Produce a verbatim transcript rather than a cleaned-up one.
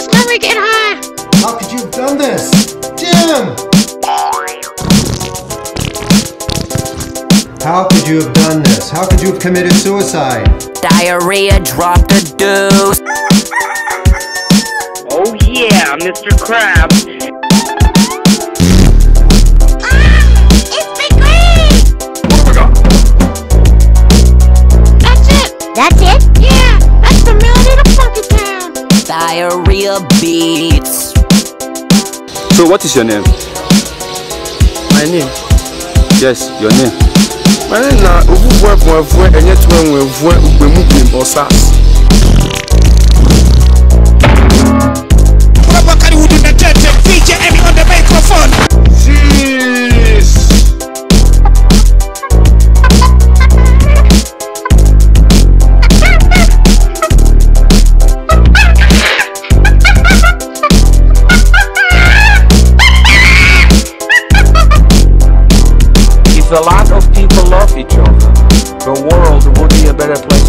Let me get high! How could you have done this? Jim! How could you have done this? How could you have committed suicide? Diarrhea dropped a deuce. Oh yeah, Mister Krabs. That's it? Yeah, that's the melody of Funky Town. Diarrhea beats. So what is your name? My name? Yes, your name. My name na Ovuvu Evuvu Enye Tuenwe Evuvu Ugbemu Game Osas. Bakari would do the dead V J Emmy on the microphone. Jeez. If a lot of people love each other, the world would be a better place.